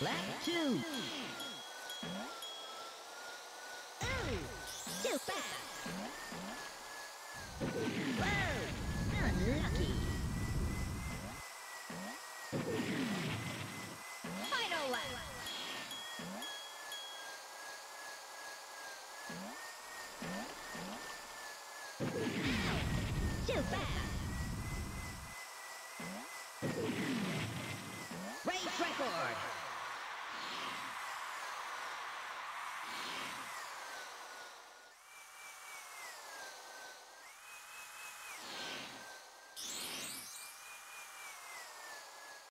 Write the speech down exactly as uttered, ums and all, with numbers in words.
Lap two. Ooh, too fast. Whoa, unlucky. Final lap. Ow, too fast. Race record.